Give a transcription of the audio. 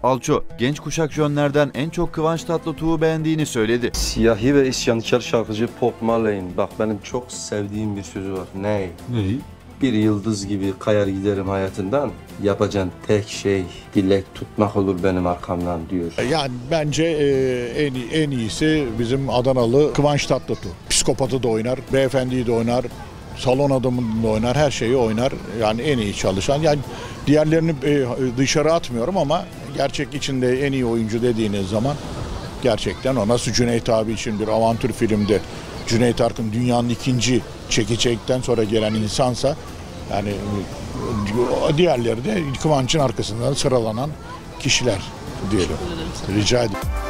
Alço, genç kuşak jönlerden en çok Kıvanç Tatlıtuğ'u beğendiğini söyledi. Siyahi ve isyankar şarkıcı Bob Marley'in bak benim çok sevdiğim bir sözü var. Ney? Bir yıldız gibi kayar giderim hayatından. Yapacağın tek şey dilek tutmak olur benim arkamdan diyor. Yani bence en iyisi bizim Adanalı Kıvanç Tatlıtuğ. Psikopatı da oynar, beyefendiyi de oynar, salon adamını da oynar, her şeyi oynar. Yani en iyi çalışan. Yani diğerlerini dışarı atmıyorum ama gerçek içinde en iyi oyuncu dediğiniz zaman gerçekten o. Nasıl Cüneyt abi için bir avantür filmde Cüneyt Arkın dünyanın ikinci çekicekten sonra gelen insansa, yani diğerleri de Kıvanç'ın arkasından sıralanan kişiler diyelim. Rica ederim.